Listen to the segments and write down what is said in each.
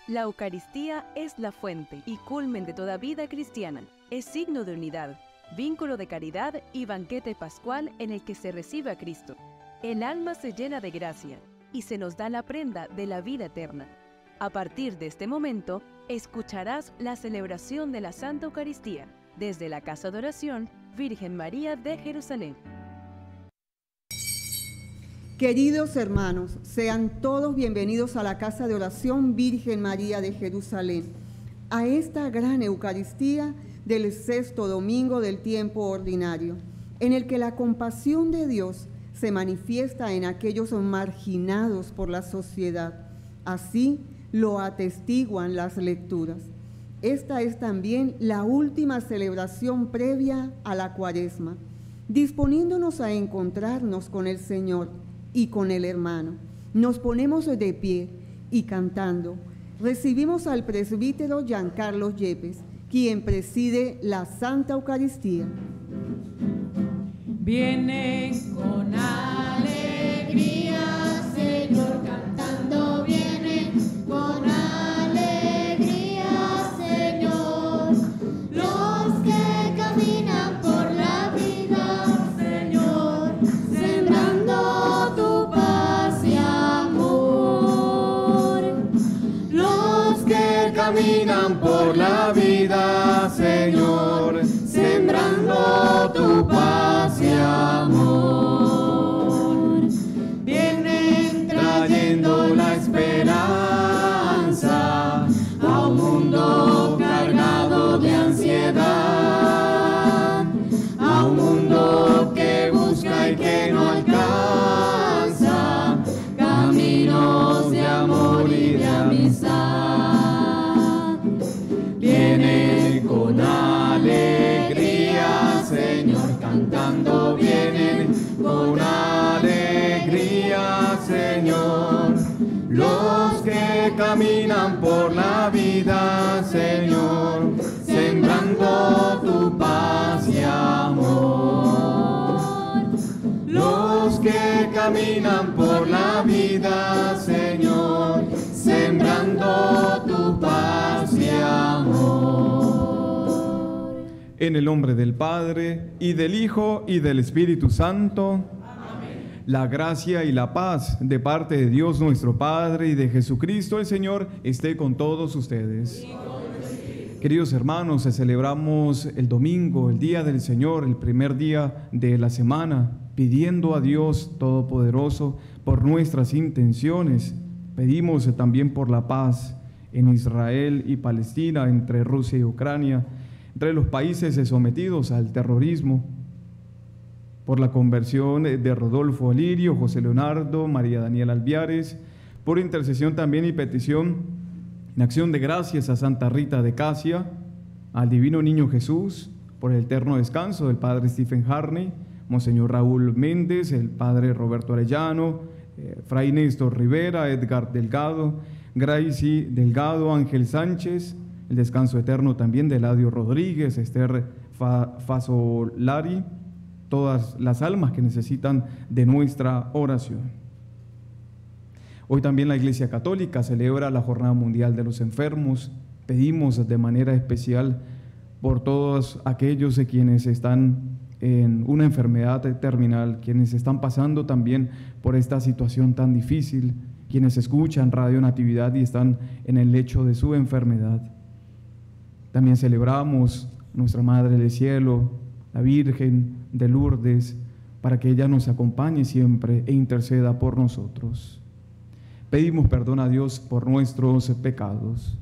La Eucaristía es la fuente y culmen de toda vida cristiana. Es signo de unidad, vínculo de caridad y banquete pascual en el que se recibe a Cristo. El alma se llena de gracia y se nos da la prenda de la vida eterna. A partir de este momento, escucharás la celebración de la Santa Eucaristía desde la Casa de Oración Virgen María de Jerusalén. Queridos hermanos, sean todos bienvenidos a la Casa de Oración Virgen María de Jerusalén, a esta gran Eucaristía del sexto domingo del tiempo ordinario, en el que la compasión de Dios se manifiesta en aquellos marginados por la sociedad. Así lo atestiguan las lecturas. Esta es también la última celebración previa a la Cuaresma, disponiéndonos a encontrarnos con el Señor y con el hermano. Nos ponemos de pie y cantando, recibimos al presbítero Giancarlo Yepes, quien preside la Santa Eucaristía. Vienen con alegría, Señor, cantando, vienen con alegría, Señor, los que caminan por la vida, Señor, sembrando tu paz y amor. Los que caminan por la vida, Señor, sembrando tu paz y amor. Vienen trayendo la esperanza a un mundo cargado de ansiedad, a un mundo que busca y que no alcanza caminos de amor y de amistad. Vienen con alegría, Señor, cantando, vienen con alegría, Señor, los que caminan por la vida, Señor, sembrando tu paz y amor. Los que caminan por la vida, Señor, sembrando tu paz y amor. En el nombre del Padre, y del Hijo, y del Espíritu Santo. Amén. La gracia y la paz de parte de Dios nuestro Padre y de Jesucristo el Señor esté con todos ustedes. Queridos hermanos, celebramos el domingo, el Día del Señor, el primer día de la semana, pidiendo a Dios Todopoderoso por nuestras intenciones. Pedimos también por la paz en Israel y Palestina, entre Rusia y Ucrania, entre los países sometidos al terrorismo, por la conversión de Rodolfo Alirio, José Leonardo, María Daniela Alviares, por intercesión también y petición en acción de gracias a Santa Rita de Casia, al Divino Niño Jesús, por el eterno descanso del Padre Stephen Harney, Monseñor Raúl Méndez, el Padre Roberto Arellano, Fray Néstor Rivera, Edgar Delgado, Gracie Delgado, Ángel Sánchez, el descanso eterno también de Eladio Rodríguez, Esther Fasolari, todas las almas que necesitan de nuestra oración. Hoy también la Iglesia Católica celebra la Jornada Mundial de los Enfermos. Pedimos de manera especial por todos aquellos de quienes están en una enfermedad terminal, quienes están pasando también por esta situación tan difícil, quienes escuchan Radio Natividad y están en el lecho de su enfermedad. También celebramos nuestra Madre del Cielo, la Virgen de Lourdes, para que ella nos acompañe siempre e interceda por nosotros. Pedimos perdón a Dios por nuestros pecados.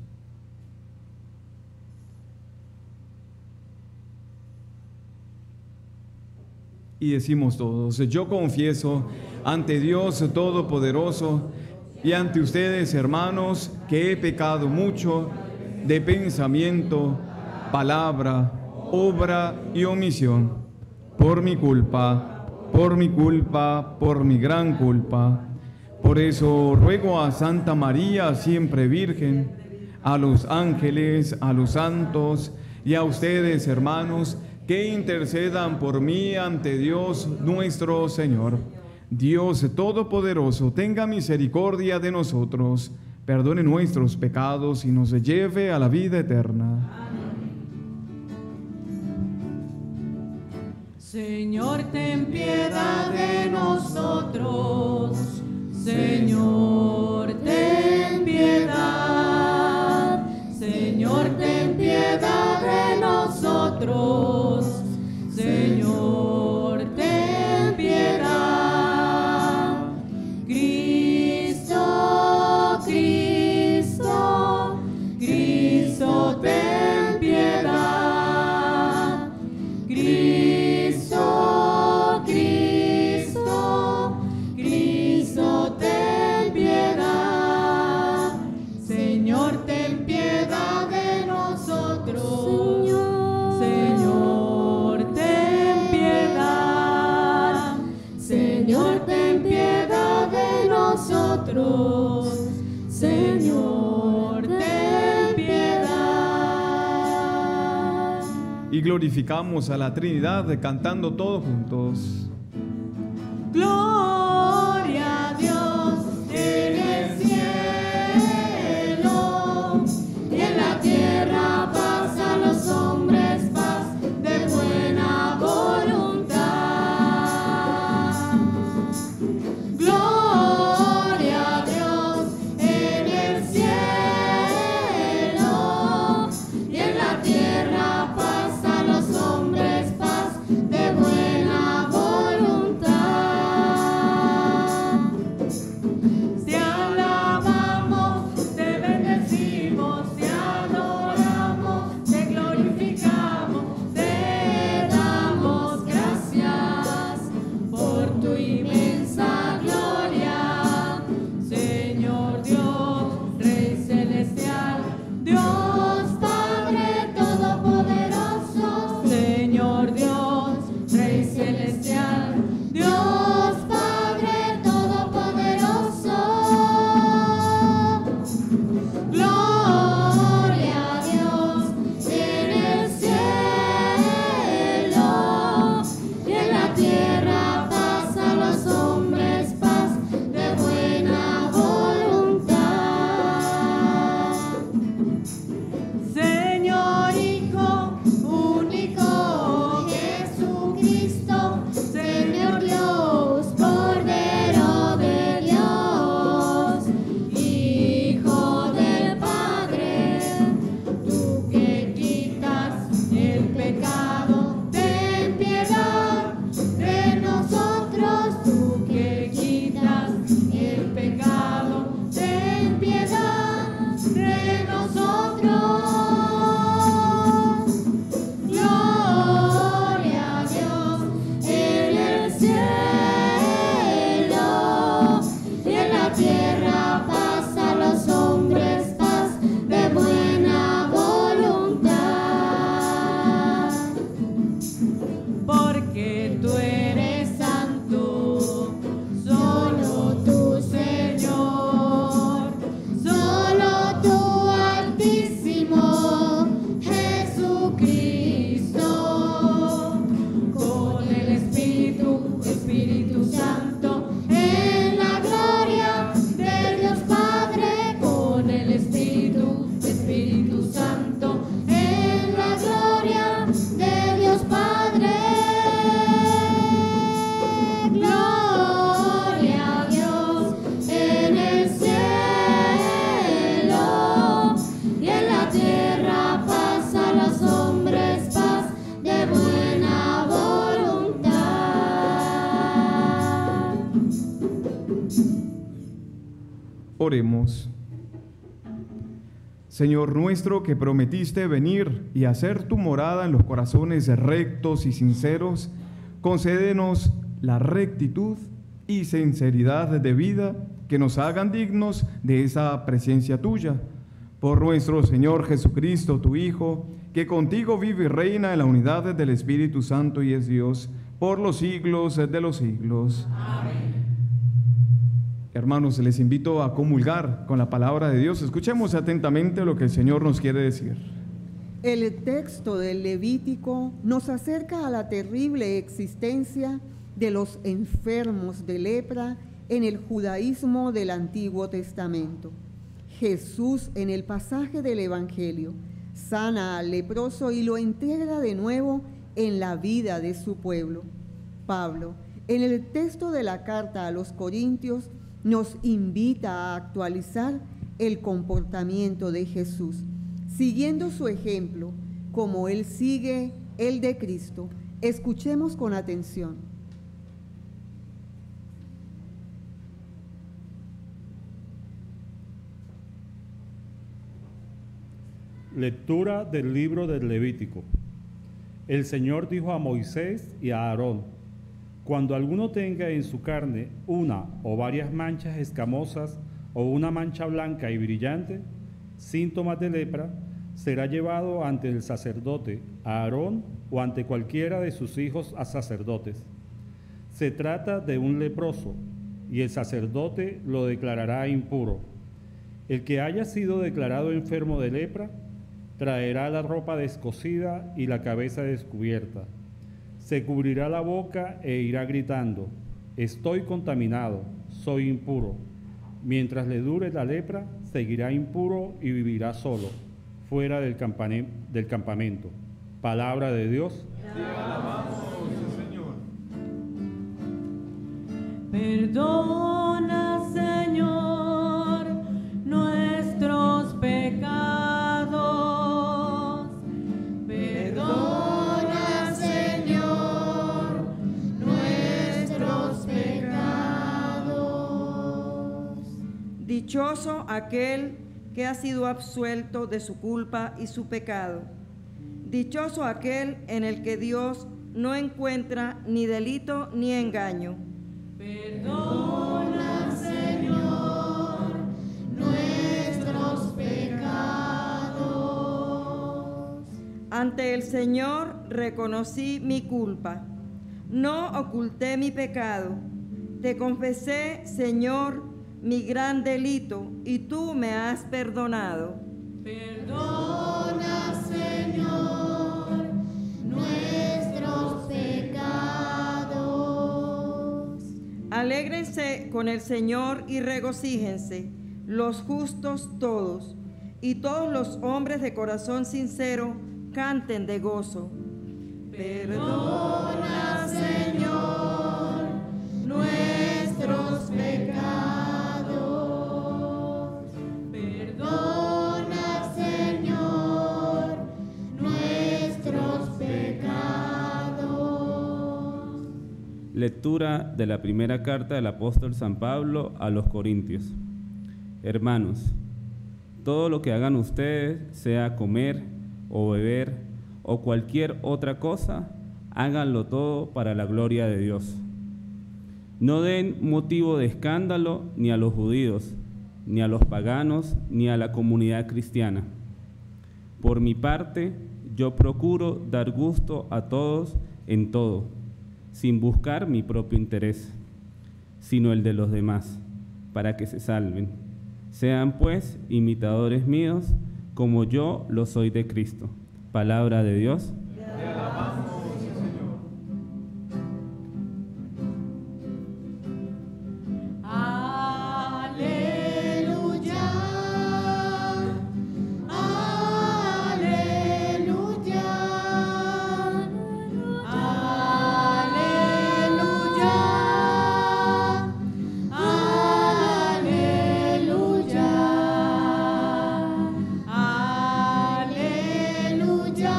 Y decimos todos: yo confieso ante Dios Todopoderoso y ante ustedes, hermanos, que he pecado mucho de pensamiento, palabra, obra y omisión, por mi culpa, por mi gran culpa. Por eso ruego a Santa María, siempre Virgen, a los ángeles, a los santos y a ustedes, hermanos, que intercedan por mí ante Dios nuestro Señor. Dios Todopoderoso, tenga misericordia de nosotros, perdone nuestros pecados y nos lleve a la vida eterna. Señor, ten piedad de nosotros. Señor, ten piedad. Señor, ten piedad de nosotros. Señor, ten piedad. Cristo, Cristo, Cristo, ten piedad. Cristo, Cristo, Cristo, ten piedad. Señor, ten piedad de nosotros. Señor, ten piedad. Señor, ten piedad de nosotros. Señor, ten piedad. Y glorificamos a la Trinidad cantando todos juntos. Gloria a Dios en el cielo y en la tierra paz a los hombres, paz de buena voluntad. Gloria a Dios en el cielo y en la tierra paz a los hombres, paz de buena voluntad. Te alabamos, te bendecimos, te adoramos, te glorificamos, te damos gracias por tu inmensa gloria, Señor Dios, Rey celestial, Dios Padre todopoderoso, Señor Dios, Rey celestial, Dios Padre todopoderoso. Gloria a Dios en el cielo y en la tierra paz a los hombres, paz de buena voluntad. Señor Hijo único Jesucristo, Señor Dios, Cordero de Dios, Hijo del Padre, tú que quitas el pecado, ten piedad de nosotros, tú que quitas el pecado, ten piedad de nosotros. Gloria a Dios en el cielo y en la tierra paz a los hombres, paz de buena voluntad. Porque tú eres santo, solo tú, Señor, solo tú, Altísimo Jesucristo, con el Espíritu Santo, en la gloria de Dios Padre, con el Espíritu Santo, en la gloria de Dios Padre. Gloria a Dios en el cielo y en la tierra paz a los hombres, paz de buena voluntad. Oremos. Señor nuestro, que prometiste venir y hacer tu morada en los corazones rectos y sinceros, concédenos la rectitud y sinceridad de vida que nos hagan dignos de esa presencia tuya. Por nuestro Señor Jesucristo, tu Hijo, que contigo vive y reina en la unidad del Espíritu Santo y es Dios, por los siglos de los siglos. Amén. Hermanos, les invito a comulgar con la palabra de Dios. Escuchemos atentamente lo que el Señor nos quiere decir. El texto del Levítico nos acerca a la terrible existencia de los enfermos de lepra en el judaísmo del Antiguo Testamento. Jesús en el pasaje del Evangelio sana al leproso y lo integra de nuevo en la vida de su pueblo. Pablo, en el texto de la carta a los Corintios, nos invita a actualizar el comportamiento de Jesús, siguiendo su ejemplo, como Él sigue el de Cristo. Escuchemos con atención. Lectura del libro del Levítico. El Señor dijo a Moisés y a Aarón: cuando alguno tenga en su carne una o varias manchas escamosas o una mancha blanca y brillante, síntomas de lepra, será llevado ante el sacerdote, Aarón, o ante cualquiera de sus hijos a sacerdotes. Se trata de un leproso, y el sacerdote lo declarará impuro. El que haya sido declarado enfermo de lepra, traerá la ropa descosida y la cabeza descubierta. Se cubrirá la boca e irá gritando: estoy contaminado, soy impuro. Mientras le dure la lepra, seguirá impuro y vivirá solo, fuera del campamento. Palabra de Dios. Te alabamos, Señor. Perdona, Señor, nuestros pecados. Perdona, Señor, nuestros pecados. Dichoso aquel que ha sido absuelto de su culpa y su pecado. Dichoso aquel en el que Dios no encuentra ni delito ni engaño. Perdona, Señor, nuestros pecados. Ante el Señor reconocí mi culpa. No oculté mi pecado. Te confesé, Señor, mi gran delito, y tú me has perdonado. Perdona, Señor, nuestros pecados. Alégrense con el Señor y regocíjense, los justos todos, y todos los hombres de corazón sincero canten de gozo. Perdona, Señor, nuestros pecados. Perdona, Señor, nuestros pecados. Lectura de la primera carta del apóstol San Pablo a los Corintios. Hermanos, todo lo que hagan ustedes, sea comer o beber o cualquier otra cosa, háganlo todo para la gloria de Dios. No den motivo de escándalo ni a los judíos, ni a los paganos, ni a la comunidad cristiana. Por mi parte, yo procuro dar gusto a todos en todo, sin buscar mi propio interés, sino el de los demás, para que se salven. Sean pues imitadores míos, como yo lo soy de Cristo. Palabra de Dios. Te alabamos, Señor. Aleluya, aleluya, aleluya, aleluya, aleluya,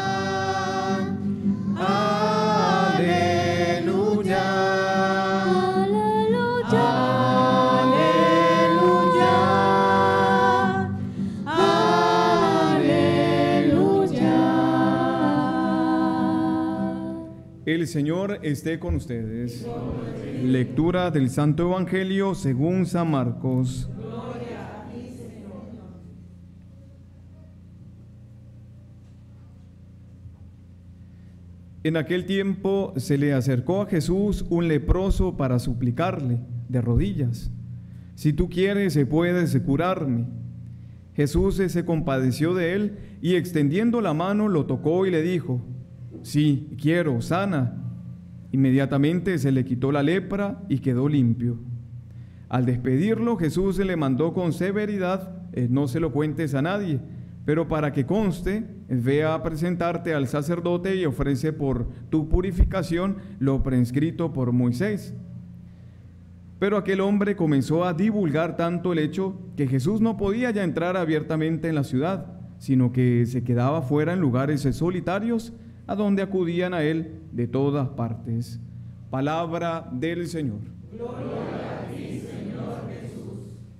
El Señor esté con ustedes. Lectura del Santo Evangelio según San Marcos. En aquel tiempo se le acercó a Jesús un leproso para suplicarle de rodillas: si tú quieres, puedes curarme. Jesús se compadeció de él y extendiendo la mano lo tocó y le dijo: sí, quiero, sana. Inmediatamente se le quitó la lepra y quedó limpio. Al despedirlo, Jesús le mandó con severidad no se lo cuentes a nadie, pero para que conste, ve a presentarte al sacerdote y ofrece por tu purificación lo prescrito por Moisés. Pero aquel hombre comenzó a divulgar tanto el hecho que Jesús no podía ya entrar abiertamente en la ciudad, sino que se quedaba fuera en lugares solitarios a donde acudían a él de todas partes. Palabra del Señor. Gloria a ti, Señor Jesús.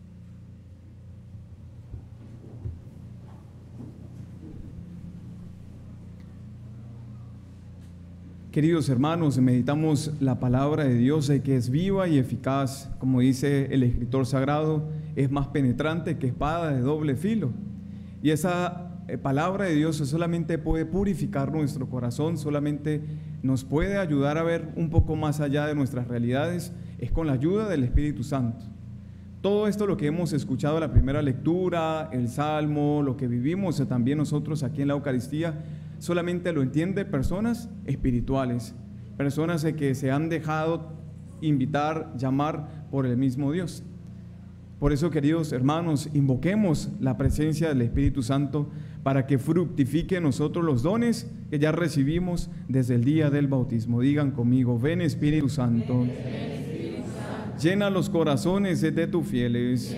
Queridos hermanos, meditamos la palabra de Dios, que es viva y eficaz, como dice el escritor sagrado, es más penetrante que espada de doble filo. Y esa palabra de Dios solamente puede purificar nuestro corazón, solamente nos puede ayudar a ver un poco más allá de nuestras realidades, es con la ayuda del Espíritu Santo. Todo esto, lo que hemos escuchado en la primera lectura, el Salmo, lo que vivimos también nosotros aquí en la Eucaristía, solamente lo entienden personas espirituales, personas que se han dejado invitar, llamar por el mismo Dios. Por eso, queridos hermanos, invoquemos la presencia del Espíritu Santo para que fructifique en nosotros los dones que ya recibimos desde el día del bautismo. Digan conmigo: ven Espíritu Santo, ven, Espíritu Santo. Llena los corazones de tus fieles,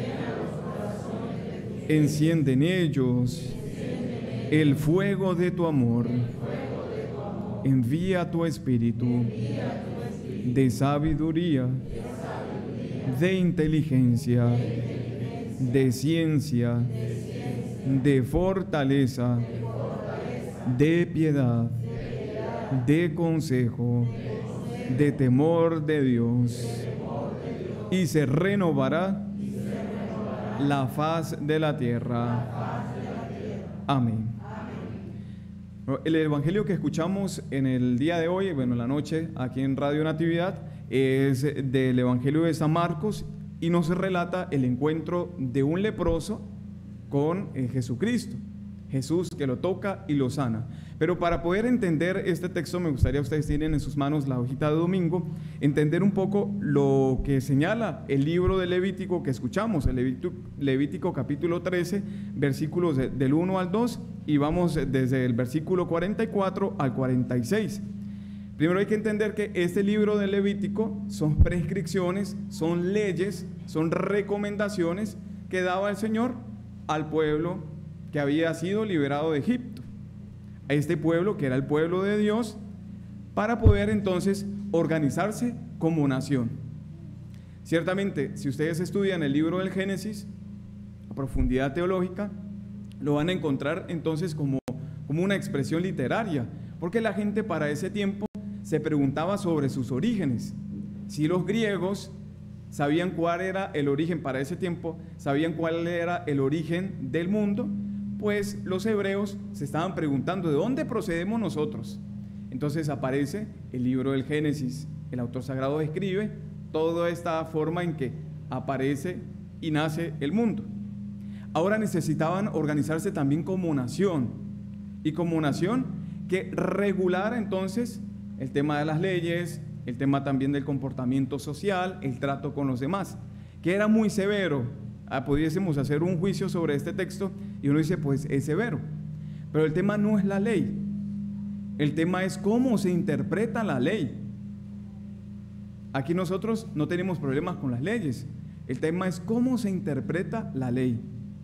enciende en ellos el fuego de tu amor. Envía tu Espíritu de sabiduría, de inteligencia, de ciencia, de fortaleza, de piedad, de consejo, de temor de Dios, y se renovará la faz de la tierra. Amén. El evangelio que escuchamos en el día de hoy, en la noche, aquí en Radio Natividad, es del evangelio de San Marcos y nos relata el encuentro de un leproso con Jesucristo. Jesús que lo toca y lo sana. Pero para poder entender este texto, me gustaría, ustedes tienen en sus manos la hojita de domingo, entender un poco lo que señala el libro de Levítico que escuchamos, el Levítico capítulo 13, versículos del 1 al 2, y vamos desde el versículo 44 al 46. Primero hay que entender que este libro de Levítico son prescripciones, son leyes, son recomendaciones que daba el Señor al pueblo que había sido liberado de Egipto, a este pueblo que era el pueblo de Dios, para poder entonces organizarse como nación. Ciertamente, si ustedes estudian el libro del Génesis a profundidad teológica, lo van a encontrar entonces como una expresión literaria, porque la gente para ese tiempo se preguntaba sobre sus orígenes. Si los griegos sabían cuál era el origen para ese tiempo, sabían cuál era el origen del mundo, pues los hebreos se estaban preguntando: ¿de dónde procedemos nosotros? Entonces aparece el libro del Génesis, el autor sagrado escribe toda esta forma en que aparece y nace el mundo. Ahora necesitaban organizarse también como nación, y como nación que regulara entonces el tema de las leyes, el tema también del comportamiento social, el trato con los demás, que era muy severo. Pudiésemos hacer un juicio sobre este texto y uno dice, pues es severo, pero el tema no es la ley, el tema es cómo se interpreta la ley. Aquí nosotros no tenemos problemas con las leyes, el tema es cómo se interpreta la ley.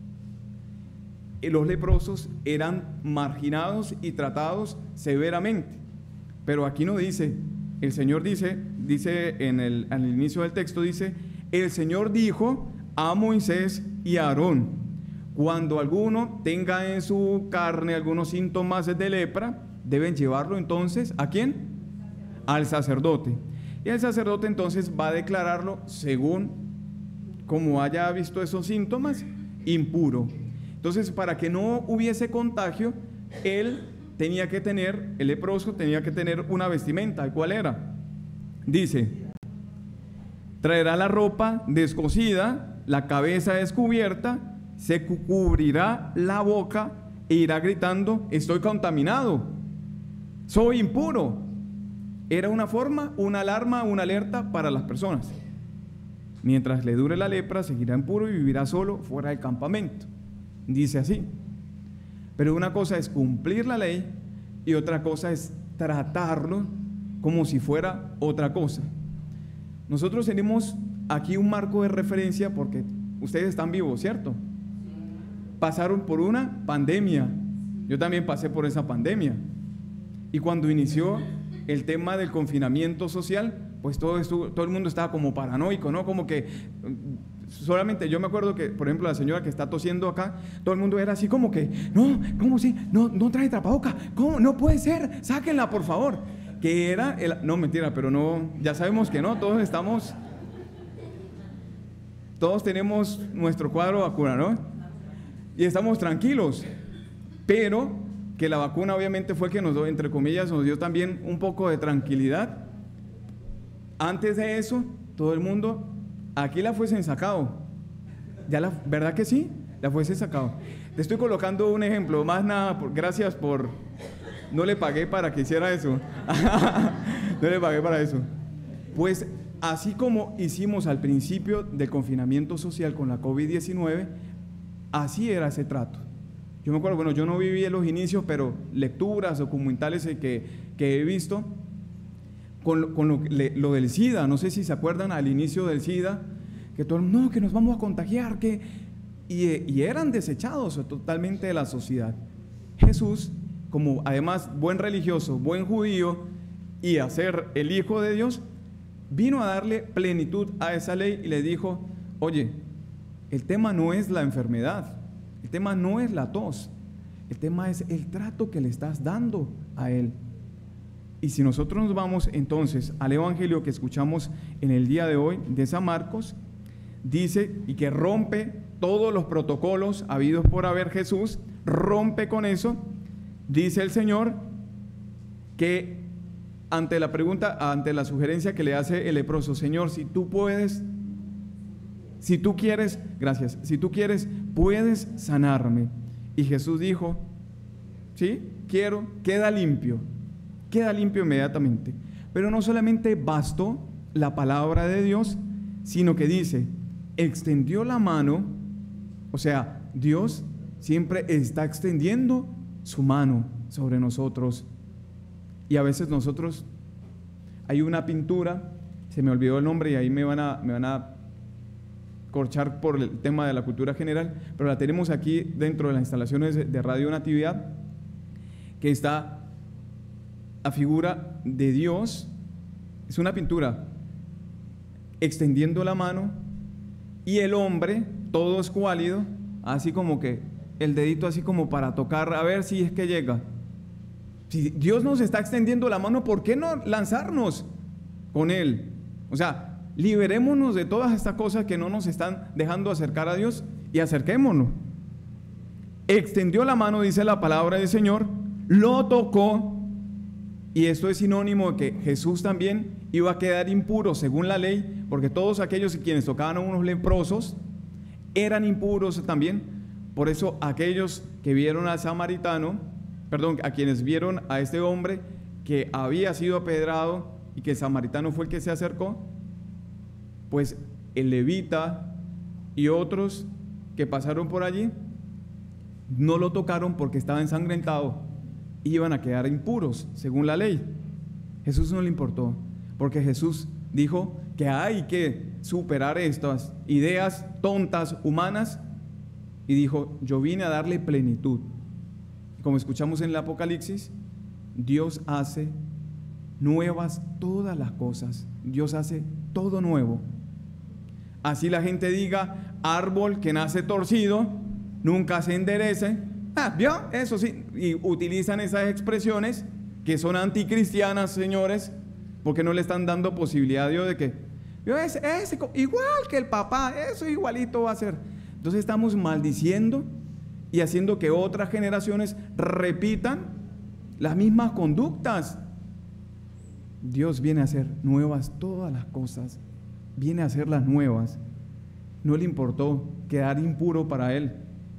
Los leprosos eran marginados y tratados severamente, pero aquí no dice, el Señor dice al inicio del texto, dice: el Señor dijo a Moisés y a Aarón: cuando alguno tenga en su carne algunos síntomas de lepra, deben llevarlo entonces, ¿a quién? Al sacerdote. Y el sacerdote entonces va a declararlo, según como haya visto esos síntomas, impuro. Entonces, para que no hubiese contagio, el leproso tenía que tener una vestimenta. ¿Cuál era? Dice: traerá la ropa descosida, la cabeza descubierta, se cubrirá la boca e irá gritando: estoy contaminado, soy impuro. Era una forma, una alarma, una alerta para las personas. Mientras le dure la lepra, seguirá impuro y vivirá solo fuera del campamento. dice así. Pero una cosa es cumplir la ley y otra cosa es tratarlo como si fuera otra cosa. Nosotros tenemos aquí un marco de referencia porque ustedes están vivos, ¿cierto? Pasaron por una pandemia. Yo también pasé por esa pandemia. Y cuando inició el tema del confinamiento social, pues todo el mundo estaba como paranoico, ¿no? Como que solamente yo me acuerdo que, por ejemplo, la señora que está tosiendo acá, todo el mundo era así como que, no, ¿cómo sí? No trae tapaboca, ¿cómo? No puede ser, sáquenla por favor. Que era, no mentira, pero no, ya sabemos que no, todos tenemos nuestro cuadro de vacuna, ¿no? Y estamos tranquilos, pero que la vacuna obviamente fue que nos dio, entre comillas, nos dio también un poco de tranquilidad. Antes de eso, todo el mundo, aquí la fuesen sacado. ¿Verdad que sí? La fuesen sacado. Te estoy colocando un ejemplo, más nada, gracias por... No le pagué para que hiciera eso. No le pagué para eso. Pues así como hicimos al principio del confinamiento social con la COVID-19, así era ese trato. Yo me acuerdo, bueno, yo no viví en los inicios, pero lecturas, documentales que he visto, con lo del SIDA, no sé si se acuerdan al inicio del SIDA, que todo el mundo, no, que nos vamos a contagiar, y eran desechados totalmente de la sociedad. Jesús, como además buen religioso, buen judío, y a ser el Hijo de Dios, vino a darle plenitud a esa ley y le dijo, oye, el tema no es la enfermedad, el tema no es la tos, el tema es el trato que le estás dando a él. Y si nosotros nos vamos entonces al evangelio que escuchamos en el día de hoy de San Marcos, dice, y que rompe todos los protocolos habidos por haber Jesús, rompe con eso, dice el Señor que ante la pregunta, ante la sugerencia que le hace el leproso, Señor, si tú puedes, si tú quieres, gracias, si tú quieres, puedes sanarme. Y Jesús dijo, sí, quiero, queda limpio inmediatamente. Pero no solamente bastó la palabra de Dios, sino que dice, extendió la mano, o sea, Dios siempre está extendiendo su mano sobre nosotros. Y a veces nosotros, hay una pintura, se me olvidó el nombre y ahí me van a corchar por el tema de la cultura general, pero la tenemos aquí dentro de las instalaciones de Radio Natividad, que está a figura de Dios, es una pintura, extendiendo la mano, y el hombre, todo escuálido, así como que el dedito así como para tocar, a ver si es que llega. Si Dios nos está extendiendo la mano, ¿por qué no lanzarnos con Él? O sea, liberémonos de todas estas cosas que no nos están dejando acercar a Dios y acerquémonos. Extendió la mano, dice la palabra del Señor, lo tocó, y esto es sinónimo de que Jesús también iba a quedar impuro según la ley, porque todos aquellos quienes tocaban a unos leprosos eran impuros también. Por eso aquellos que vieron al samaritano, a quienes vieron a este hombre que había sido apedrado y que el samaritano fue el que se acercó, pues el levita y otros que pasaron por allí no lo tocaron porque estaba ensangrentado, iban a quedar impuros según la ley. Jesús no le importó, porque Jesús dijo que hay que superar estas ideas tontas, humanas, y dijo, yo vine a darle plenitud. Como escuchamos en el Apocalipsis, Dios hace nuevas todas las cosas, Dios hace todo nuevo. Así la gente diga, árbol que nace torcido, nunca se enderece. ¿Vio? Eso sí, y utilizan esas expresiones que son anticristianas, señores, porque no le están dando posibilidad a Dios de que, ¿vio? Ese, igual que el papá, eso igualito va a ser. Entonces estamos maldiciendo y haciendo que otras generaciones repitan las mismas conductas. Dios viene a hacer nuevas todas las cosas, viene a hacerlas nuevas. No le importó quedar impuro para Él.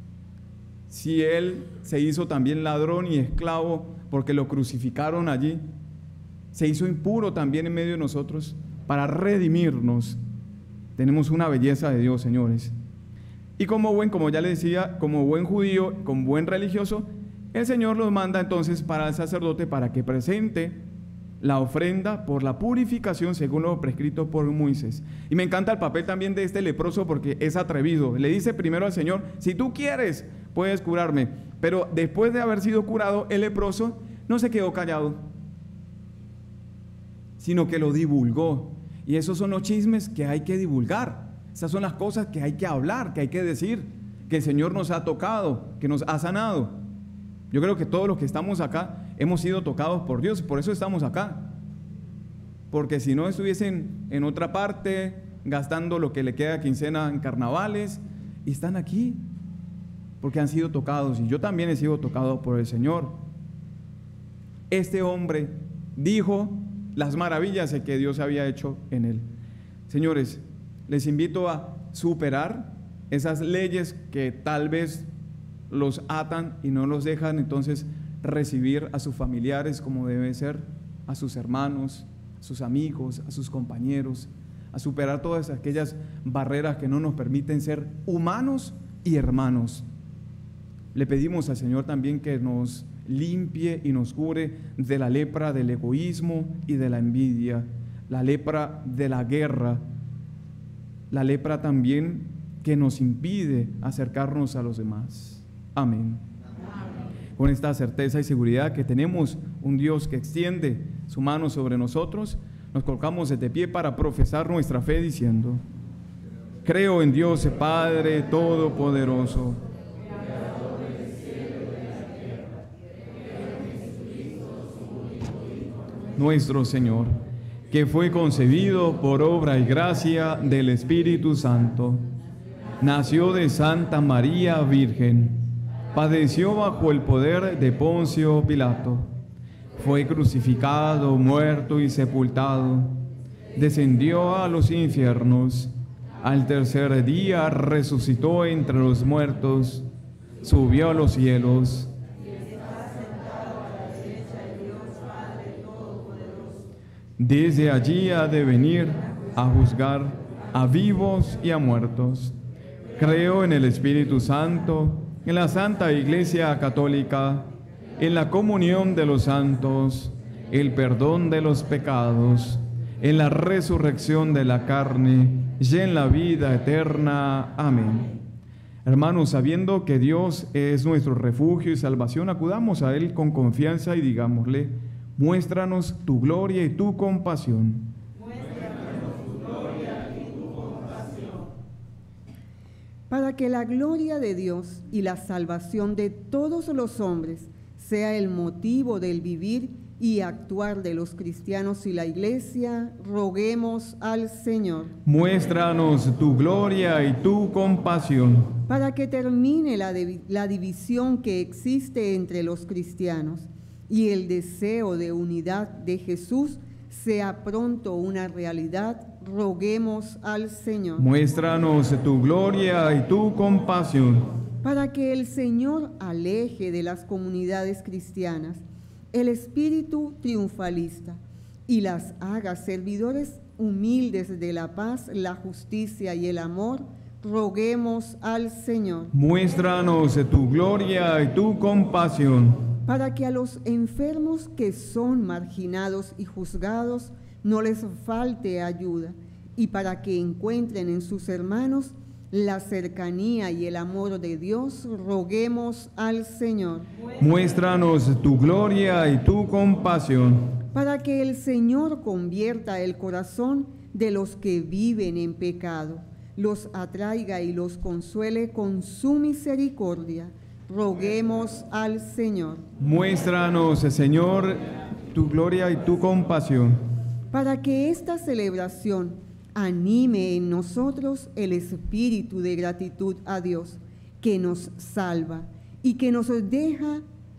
Si Él se hizo también ladrón y esclavo porque lo crucificaron allí, se hizo impuro también en medio de nosotros para redimirnos. Tenemos una belleza de Dios, señores. Y como ya le decía, como buen judío, como buen religioso, el Señor los manda entonces para el sacerdote para que presente la ofrenda por la purificación según lo prescrito por Moisés. Y me encanta el papel también de este leproso porque es atrevido. Le dice primero al Señor, si tú quieres, puedes curarme. Pero después de haber sido curado, el leproso no se quedó callado, sino que lo divulgó. Y esos son los chismes que hay que divulgar. Esas son las cosas que hay que hablar, que hay que decir, que el Señor nos ha tocado, que nos ha sanado. Yo creo que todos los que estamos acá hemos sido tocados por Dios, por eso estamos acá. Porque si no estuviesen en otra parte, gastando lo que le queda quincena en carnavales, y están aquí, porque han sido tocados, y yo también he sido tocado por el Señor. Este hombre dijo las maravillas que Dios había hecho en él. Señores, les invito a superar esas leyes que tal vez los atan y no los dejan entonces recibir a sus familiares como debe ser, a sus hermanos, a sus amigos, a sus compañeros, a superar todas aquellas barreras que no nos permiten ser humanos y hermanos. Le pedimos al Señor también que nos limpie y nos cure de la lepra del egoísmo y de la envidia, la lepra de la guerra, la lepra también que nos impide acercarnos a los demás. Amén. Con esta certeza y seguridad que tenemos un Dios que extiende su mano sobre nosotros, nos colocamos de pie para profesar nuestra fe diciendo: creo en Dios Padre Todopoderoso, nuestro Señor, que fue concebido por obra y gracia del Espíritu Santo, nació de Santa María Virgen, padeció bajo el poder de Poncio Pilato, fue crucificado, muerto y sepultado, descendió a los infiernos, al tercer día resucitó entre los muertos, subió a los cielos, desde allí ha de venir a juzgar a vivos y a muertos. Creo en el Espíritu Santo, en la Santa Iglesia Católica, en la comunión de los santos, el perdón de los pecados, en la resurrección de la carne y en la vida eterna. Amén. Hermanos, sabiendo que Dios es nuestro refugio y salvación, acudamos a Él con confianza y digámosle: muéstranos tu gloria y tu compasión. Para que la gloria de Dios y la salvación de todos los hombres sea el motivo del vivir y actuar de los cristianos y la Iglesia, roguemos al Señor. Muéstranos tu gloria y tu compasión. Para que termine la división que existe entre los cristianos y el deseo de unidad de Jesús sea pronto una realidad, roguemos al Señor. Muéstranos tu gloria y tu compasión. Para que el Señor aleje de las comunidades cristianas el espíritu triunfalista y las haga servidores humildes de la paz, la justicia y el amor, roguemos al Señor. Muéstranos tu gloria y tu compasión. Para que a los enfermos que son marginados y juzgados no les falte ayuda, y para que encuentren en sus hermanos la cercanía y el amor de Dios, roguemos al Señor. Muéstranos tu gloria y tu compasión. Para que el Señor convierta el corazón de los que viven en pecado, los atraiga y los consuele con su misericordia, roguemos al Señor. Muéstranos, Señor, tu gloria y tu compasión. Para que esta celebración anime en nosotros el espíritu de gratitud a Dios, que nos salva y que nos deja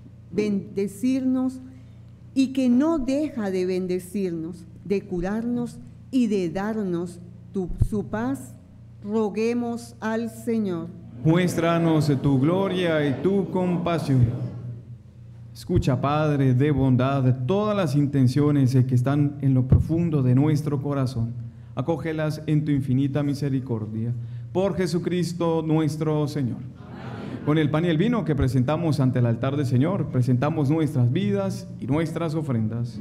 bendecirnos y que no deja de bendecirnos, de curarnos y de darnos su paz, roguemos al Señor. Muéstranos tu gloria y tu compasión. Escucha, Padre de bondad, todas las intenciones que están en lo profundo de nuestro corazón. Acógelas en tu infinita misericordia. por Jesucristo nuestro Señor. Con el pan y el vino que presentamos ante el altar del Señor, presentamos nuestras vidas y nuestras ofrendas.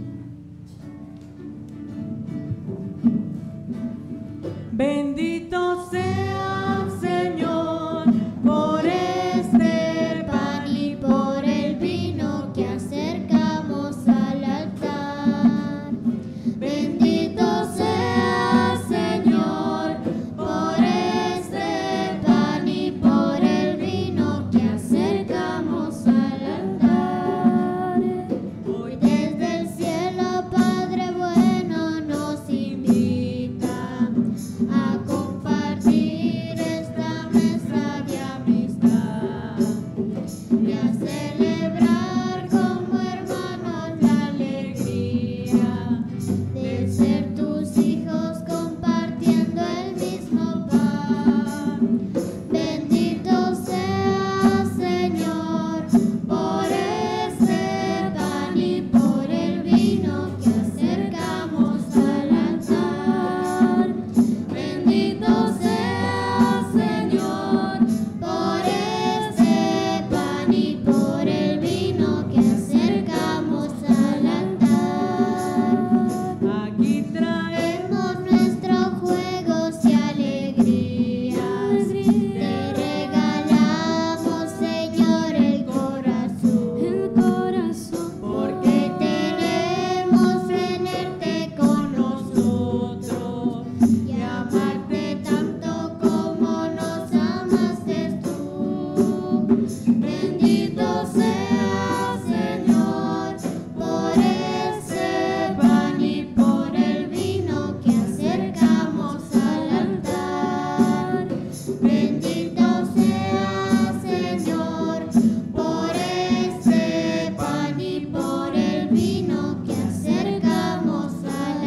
Bendito sea, Señor, por este pan y por el vino que acercamos al altar. Bendito sea, Señor, por este pan y por el vino que acercamos al altar. Hoy desde el cielo, Padre bueno, nos invita a compartir esta mesa de amistad y a celebrar como hermanos la alegría de ser tus hijos compartiendo el mismo pan. Bendito sea, Señor, por este pan y por el vino que acercamos al altar. Bendito sea, Señor, por este pan y por el vino que acercamos al altar. Aquí traemos nuestros juegos y alegrías. Te regalamos, Señor, el corazón, porque queremos tenerte con nosotros y amarte tanto como nos amaste tú. Bendito sea, Señor, por ese pan y por el vino que acercamos al altar. Bendito sea, Señor, por ese pan y por el vino que acercamos al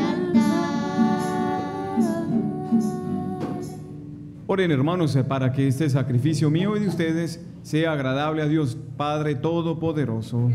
altar. Oren, hermanos, para que este sacrificio mío y de ustedes sea agradable a Dios Padre Todopoderoso.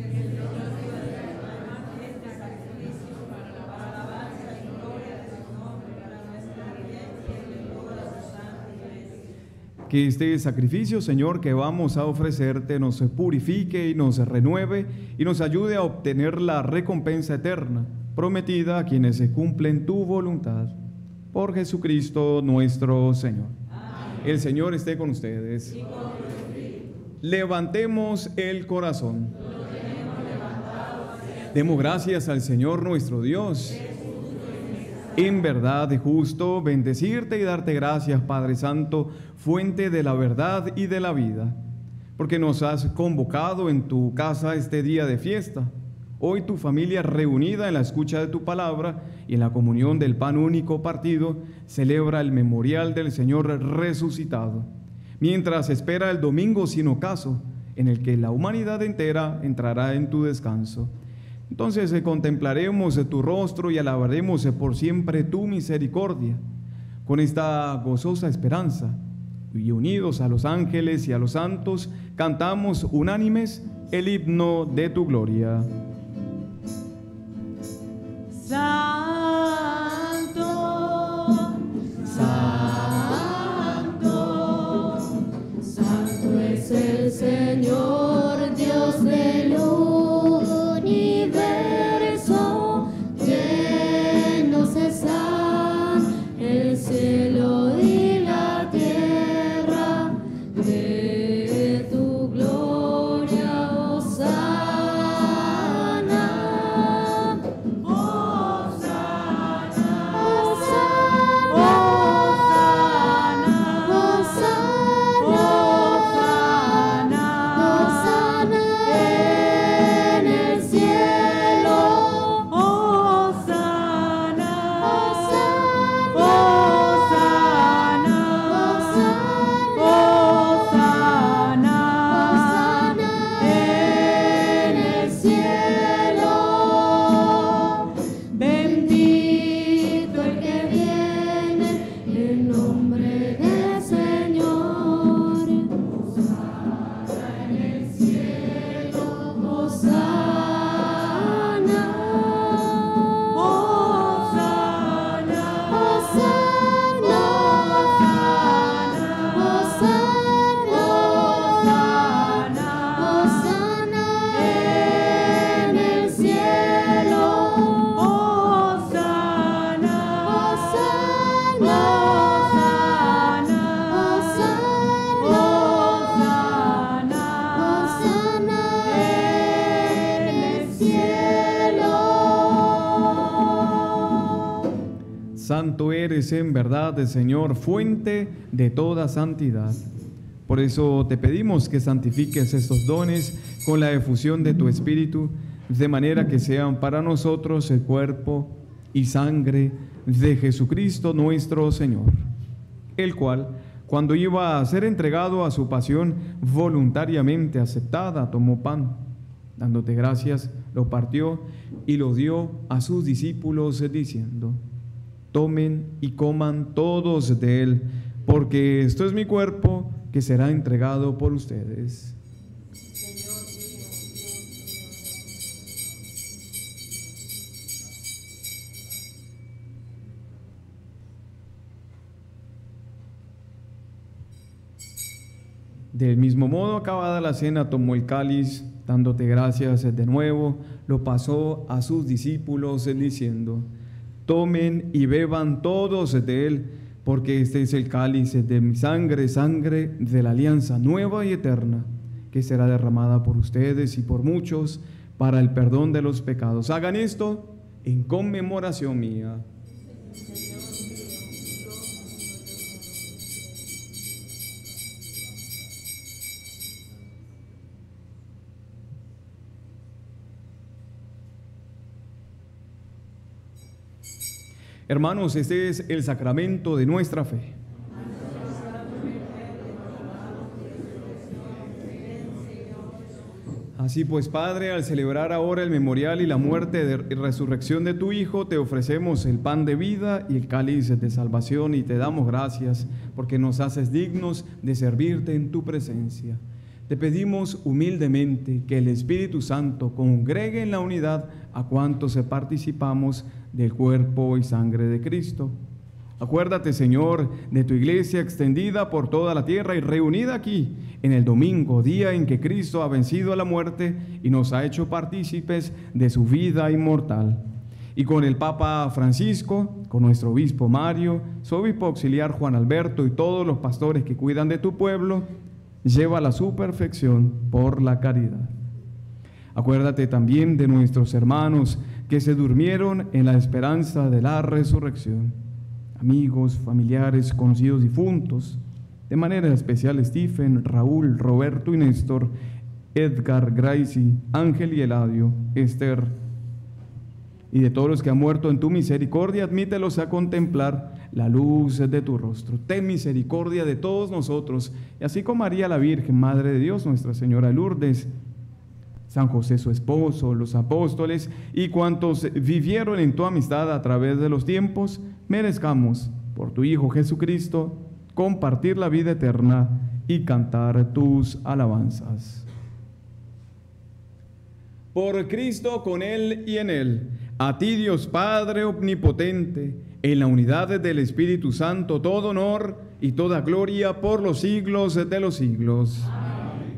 Que este sacrificio, Señor, que vamos a ofrecerte nos purifique y nos renueve y nos ayude a obtener la recompensa eterna prometida a quienes se cumplen tu voluntad. Por Jesucristo nuestro Señor. El Señor esté con ustedes. Levantemos el corazón. Demos gracias al Señor nuestro Dios. En verdad es justo bendecirte y darte gracias, Padre Santo, fuente de la verdad y de la vida, porque nos has convocado en tu casa este día de fiesta. Hoy tu familia reunida en la escucha de tu palabra y en la comunión del pan único partido celebra el memorial del Señor resucitado, mientras espera el domingo sin ocaso, en el que la humanidad entera entrará en tu descanso. Entonces contemplaremos tu rostro y alabaremos por siempre tu misericordia. Con esta gozosa esperanza y unidos a los ángeles y a los santos, cantamos unánimes el himno de tu gloria. Santo, santo, santo es el Señor, Dios del universo. Llenos están el cielo y la tierra de tu gloria, Hosana. Hosana. Santo eres en verdad, Señor, fuente de toda santidad. Por eso te pedimos que santifiques estos dones con la efusión de tu Espíritu, de manera que sean para nosotros el cuerpo y sangre de Jesucristo nuestro Señor, el cual, cuando iba a ser entregado a su pasión voluntariamente aceptada, tomó pan, dándote gracias, lo partió y lo dio a sus discípulos, diciendo: tomen y coman todos de él, porque esto es mi cuerpo que será entregado por ustedes. Del mismo modo, acabada la cena, tomó el cáliz, dándote gracias de nuevo, lo pasó a sus discípulos, diciendo: tomen y beban todos de él, porque este es el cáliz de mi sangre, sangre de la alianza nueva y eterna, que será derramada por ustedes y por muchos para el perdón de los pecados. Hagan esto en conmemoración mía. Hermanos, este es el sacramento de nuestra fe. Así pues, Padre, al celebrar ahora el memorial y la muerte y resurrección de tu Hijo, te ofrecemos el pan de vida y el cáliz de salvación, y te damos gracias porque nos haces dignos de servirte en tu presencia. Te pedimos humildemente que el Espíritu Santo congregue en la unidad a cuantos participamos del cuerpo y sangre de Cristo. Acuérdate, Señor, de tu iglesia extendida por toda la tierra y reunida aquí en el domingo, día en que Cristo ha vencido a la muerte y nos ha hecho partícipes de su vida inmortal. Y con el Papa Francisco, con nuestro obispo Mario, su obispo auxiliar Juan Alberto y todos los pastores que cuidan de tu pueblo, llévala a su perfección por la caridad. Acuérdate también de nuestros hermanos que se durmieron en la esperanza de la resurrección, amigos, familiares, conocidos difuntos, de manera especial Stephen, Raúl, Roberto y Néstor, Edgar, Gracie, Ángel y Eladio, Esther, y de todos los que han muerto en tu misericordia, admítelos a contemplar la luz de tu rostro. Ten misericordia de todos nosotros, y así como María la Virgen, Madre de Dios, Nuestra Señora de Lourdes, San José su esposo, los apóstoles y cuantos vivieron en tu amistad a través de los tiempos, merezcamos, por tu Hijo Jesucristo, compartir la vida eterna y cantar tus alabanzas. Por Cristo, con Él y en Él, a ti, Dios Padre omnipotente, en la unidad del Espíritu Santo, todo honor y toda gloria por los siglos de los siglos. Amén.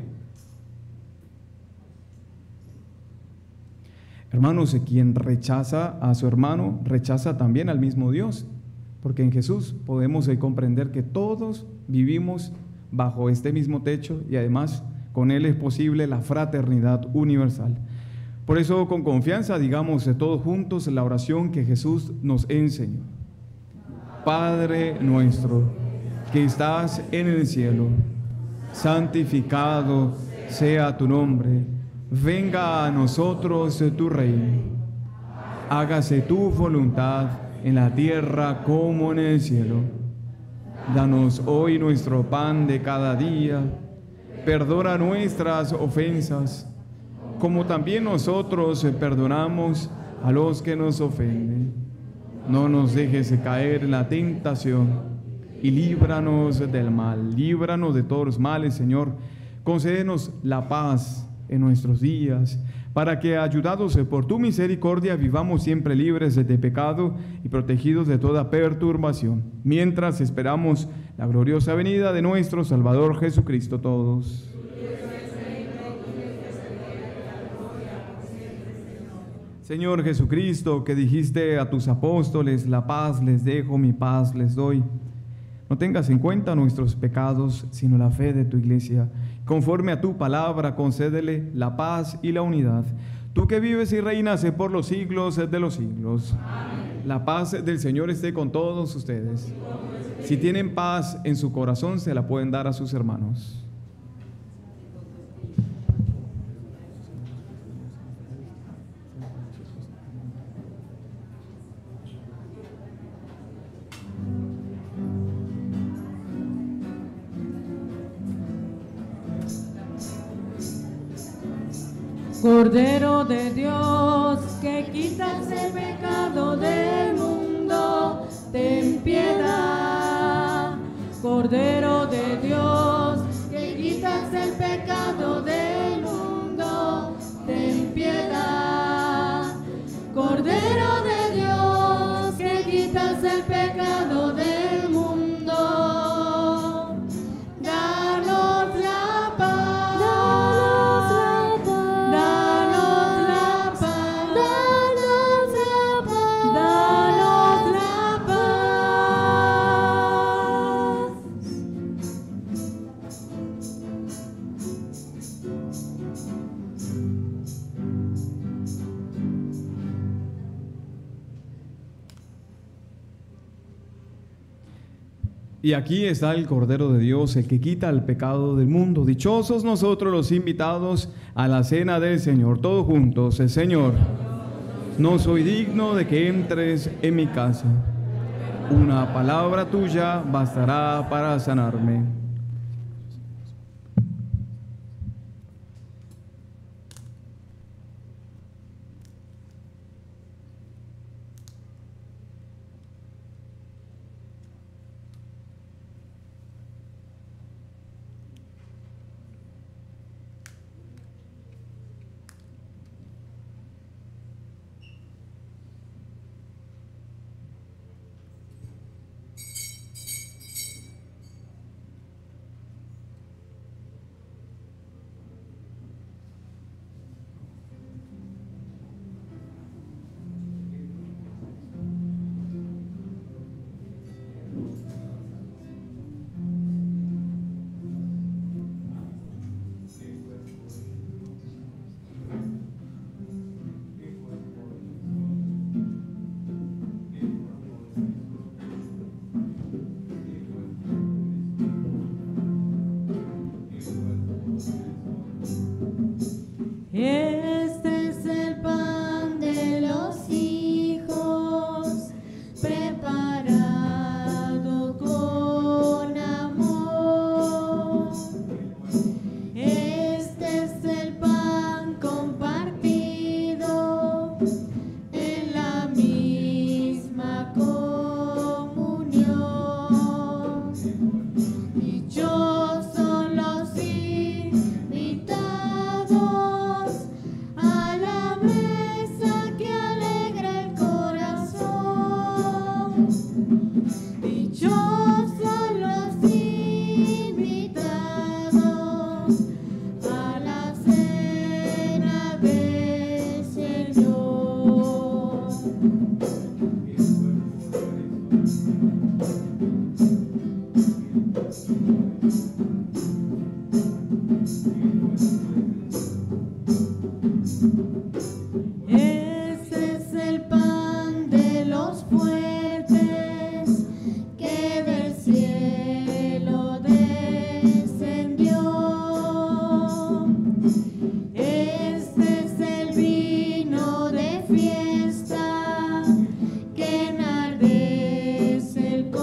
Hermanos, quien rechaza a su hermano, rechaza también al mismo Dios, porque en Jesús podemos comprender que todos vivimos bajo este mismo techo y además con Él es posible la fraternidad universal. Por eso, con confianza, digamos todos juntos la oración que Jesús nos enseñó. Padre nuestro, que estás en el cielo, santificado sea tu nombre. Venga a nosotros tu reino. Hágase tu voluntad en la tierra como en el cielo. Danos hoy nuestro pan de cada día. Perdona nuestras ofensas, como también nosotros perdonamos a los que nos ofenden. No nos dejes caer en la tentación y líbranos del mal. Líbranos de todos los males, Señor. Concédenos la paz en nuestros días, para que, ayudados por tu misericordia, vivamos siempre libres de pecado y protegidos de toda perturbación, mientras esperamos la gloriosa venida de nuestro Salvador Jesucristo. Todos. Señor Jesucristo, que dijiste a tus apóstoles: la paz les dejo, mi paz les doy. No tengas en cuenta nuestros pecados, sino la fe de tu iglesia. Conforme a tu palabra, concédele la paz y la unidad. Tú que vives y reinas por los siglos de los siglos. Amén. La paz del Señor esté con todos ustedes. Si tienen paz en su corazón, se la pueden dar a sus hermanos. Cordero de Dios, que quitas el pecado del mundo, ten piedad. Cordero de Dios, que quitas el pecado del mundo, ten piedad. Cordero de Dios, que quitas el pecado del mundo, danos la paz. Y aquí está el Cordero de Dios, el que quita el pecado del mundo. Dichosos nosotros los invitados a la cena del Señor. Todos juntos, el Señor, no soy digno de que entres en mi casa. Una palabra tuya bastará para sanarme. Este es el pan de los hijos, preparado con amor. Este es el pan compartido en la misma comunión. Dichosos los invitados a la mesa que alegra el corazón. Dichosos los invitados a la cena del Señor. Ese es el pan de los fuertes que del cielo descendió. Este es el vino de fiesta que enardece el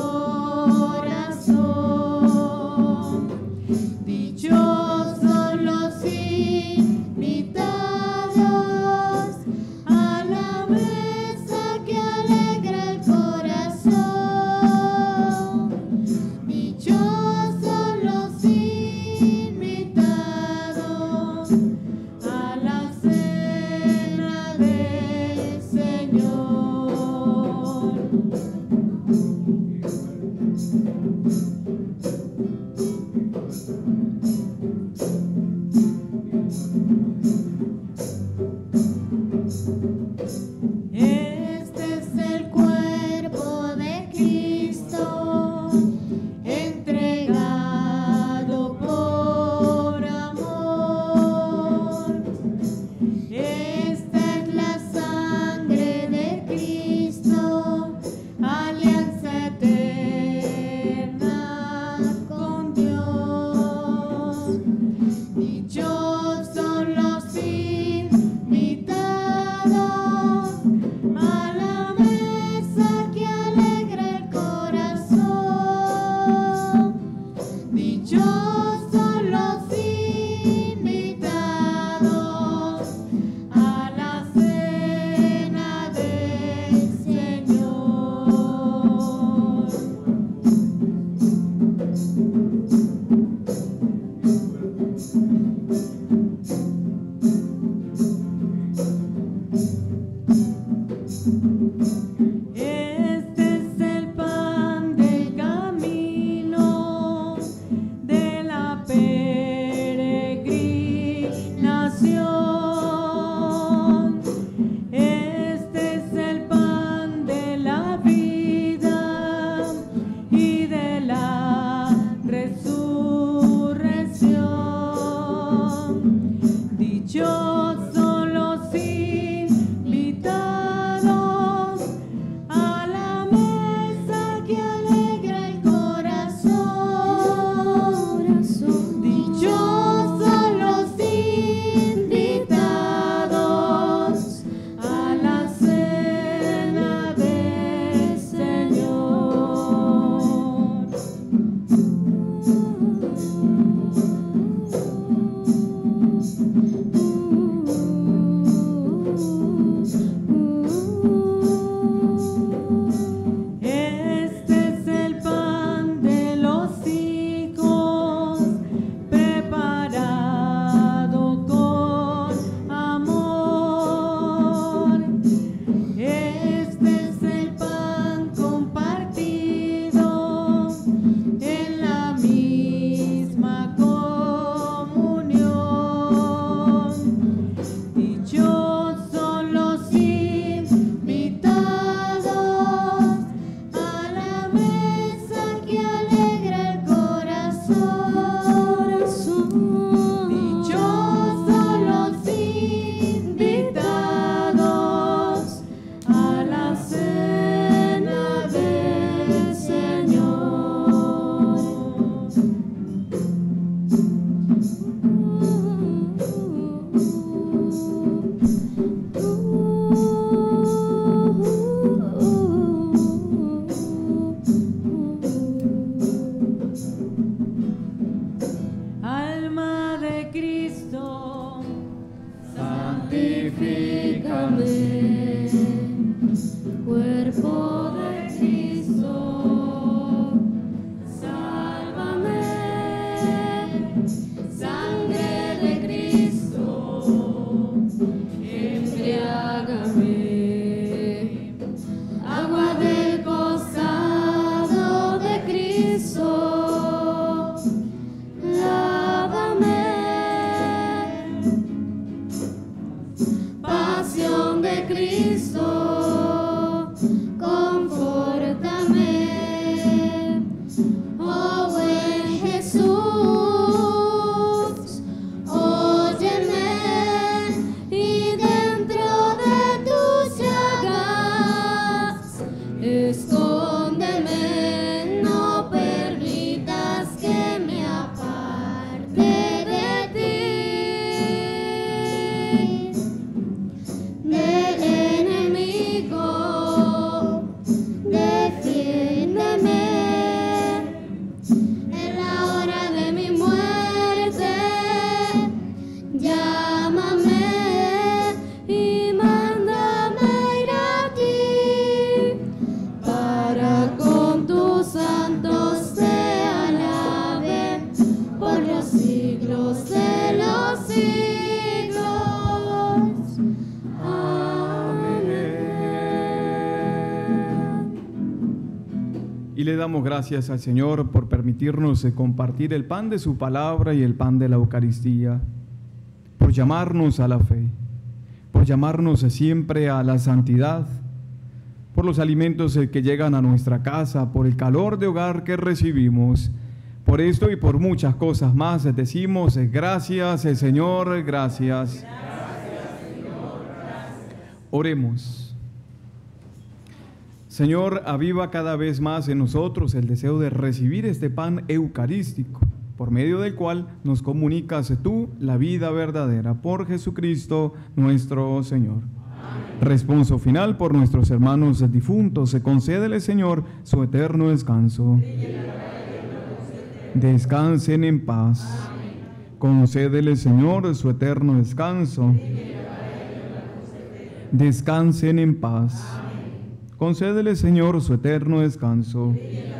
corazón. Dichosos los invitados a la mesa que alegra el corazón. Dichosos los invitados a la cena del Señor. Este es el cuerpo de Cristo, entregado por amor. Esta es la sangre de Cristo, Dichosos los invitados a la mesa que alegra el corazón. Dichosos los invitados a la cena del Señor. Este es el pan de los hijos, preparado con amor. Este es el pan compartido en la misma comunión. Dichosos los invitados a la mesa que alegra el corazón. Dichosos los invitados a la cena del Señor. Alma de Cristo, santifícame. Cuerpo de Cristo, sálvame. Sangre de Cristo, embriágame. Agua del costado de Cristo, lávame. Pasión de Cristo, confórtame. Oh buen Jesús, óyeme, y dentro de tus llagas escóndeme. No permitas que me aparte de ti, del enemigo. Defiéndeme en la hora de mi muerte. Llámame y mándame ir a ti, para con tus santos te alaben por los siglos de los siglos. Y le damos gracias al Señor por permitirnos compartir el pan de su palabra y el pan de la Eucaristía, por llamarnos a la fe, por llamarnos siempre a la santidad, por los alimentos que llegan a nuestra casa, por el calor de hogar que recibimos. Por esto y por muchas cosas más decimos gracias, Señor, gracias. Oremos. Señor, aviva cada vez más en nosotros el deseo de recibir este pan eucarístico, por medio del cual nos comunicas tú la vida verdadera. Por Jesucristo nuestro Señor. Amén. Responso final por nuestros hermanos difuntos. Concédele, Señor, su eterno descanso. Descansen en paz. Amén. Concédele, Señor, su eterno descanso. Descansen en paz. Amén. Concédele, Señor, su eterno descanso.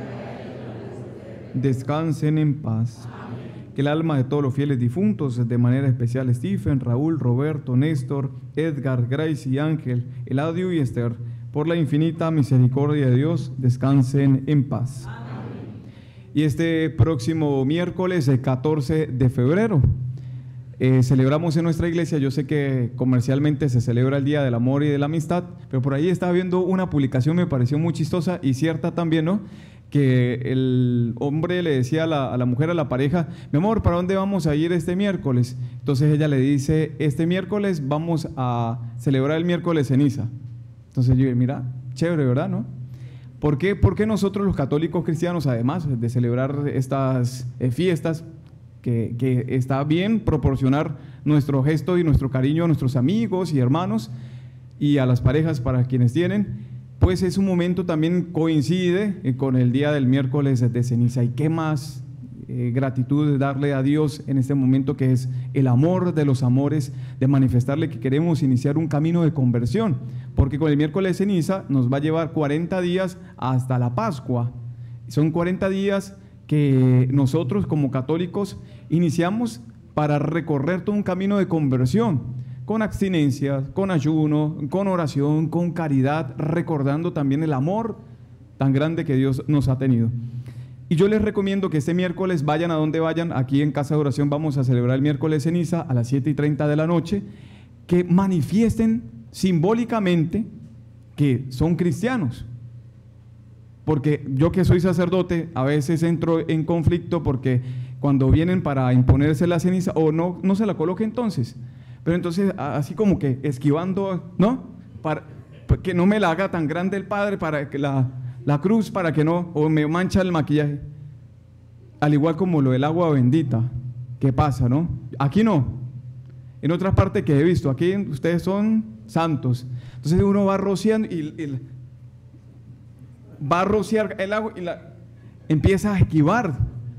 Descansen en paz. Que el alma de todos los fieles difuntos, de manera especial Stephen, Raúl, Roberto, Néstor, Edgar, Grace y Ángel, Eladio y Esther, por la infinita misericordia de Dios, descansen en paz. Y este próximo miércoles, el 14 de febrero, celebramos en nuestra iglesia, yo sé que comercialmente se celebra el Día del Amor y de la Amistad, pero por ahí estaba viendo una publicación, me pareció muy chistosa y cierta también, ¿no? que el hombre le decía a la mujer, a la pareja: mi amor, ¿para dónde vamos a ir este miércoles? Entonces ella le dice: este miércoles vamos a celebrar el miércoles ceniza. Entonces yo digo: mira, chévere, ¿verdad? ¿No? ¿Por qué nosotros los católicos cristianos, además de celebrar estas fiestas, que está bien proporcionar nuestro gesto y nuestro cariño a nuestros amigos y hermanos y a las parejas para quienes tienen, pues es un momento también coincide con el día del miércoles de ceniza? ¿Y qué más gratitud de darle a Dios en este momento, que es el amor de los amores, de manifestarle que queremos iniciar un camino de conversión? Porque con el miércoles de ceniza nos va a llevar 40 días hasta la Pascua. Son 40 días que nosotros como católicos iniciamos para recorrer todo un camino de conversión, con abstinencia, con ayuno, con oración, con caridad, recordando también el amor tan grande que Dios nos ha tenido. Y yo les recomiendo que este miércoles vayan a donde vayan. Aquí en Casa de Oración vamos a celebrar el miércoles ceniza a las 7:30 de la noche, que manifiesten simbólicamente que son cristianos. Porque yo, que soy sacerdote, a veces entro en conflicto porque cuando vienen para imponerse la ceniza, o no se la coloque entonces, pero entonces así como que esquivando, ¿no? Para que no me la haga tan grande el Padre, para que la cruz, para que no, o me mancha el maquillaje. Al igual como lo del agua bendita, ¿qué pasa, no? Aquí no. En otras partes que he visto, aquí ustedes son santos. Entonces uno va rociando y va a rociar el agua y empieza a esquivar.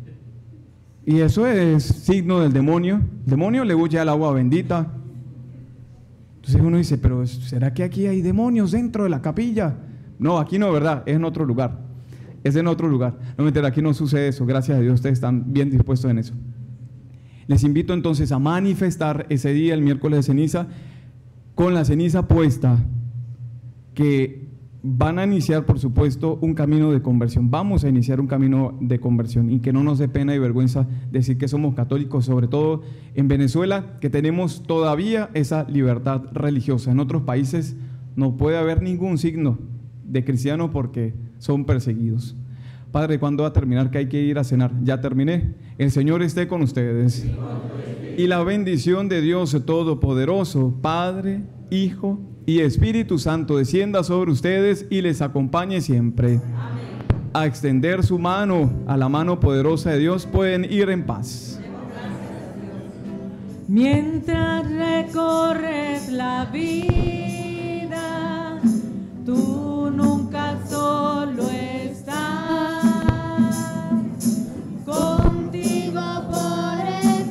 Y eso es signo del demonio. El demonio le huye al agua bendita. Entonces uno dice: pero ¿será que aquí hay demonios dentro de la capilla? No, aquí no, ¿verdad? Es en otro lugar. Es en otro lugar. No, mentira, aquí no sucede eso. Gracias a Dios, ustedes están bien dispuestos en eso. Les invito entonces a manifestar ese día, el miércoles de ceniza, con la ceniza puesta, que van a iniciar, por supuesto, un camino de conversión. Vamos a iniciar un camino de conversión, y que no nos dé pena y vergüenza decir que somos católicos, sobre todo en Venezuela, que tenemos todavía esa libertad religiosa. En otros países no puede haber ningún signo de cristiano porque son perseguidos. Padre, ¿cuándo va a terminar? Que hay que ir a cenar. Ya terminé. El Señor esté con ustedes. Y la bendición de Dios Todopoderoso, Padre, Hijo y Espíritu Santo, descienda sobre ustedes y les acompañe siempre. Amén. A extender su mano a la mano poderosa de Dios, pueden ir en paz. Mientras recorres la vida, tú nunca solo estás. Contigo por el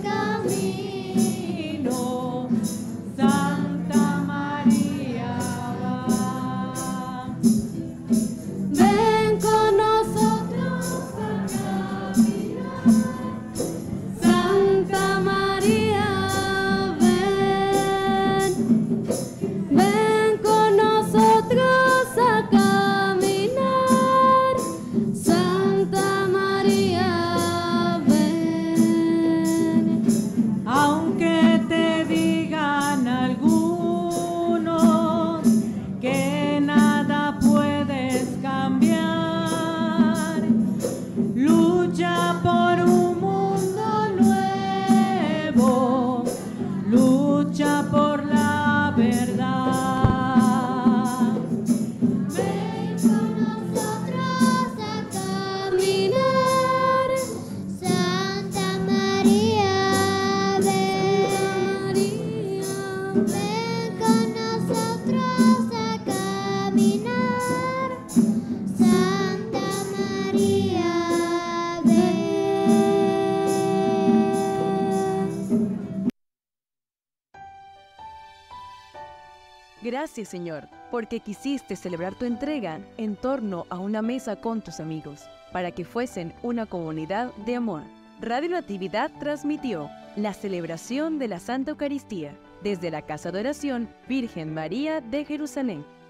camino, Santa María va. Ven con nosotros a caminar, Santa María, ven. Ven con nosotros a caminar, Santa María, ven. Aunque te digan algunos que nada puedes cambiar, lucha por un mundo nuevo, lucha por la verdad. Ven con nosotros a caminar, Santa María, ven. Ven con nosotros a caminar, Santa María, ven. Gracias, Señor, porque quisiste celebrar tu entrega en torno a una mesa con tus amigos, para que fuesen una comunidad de amor. Radio Natividad transmitió la celebración de la Santa Eucaristía desde la Casa de Oración Virgen María de Jerusalén.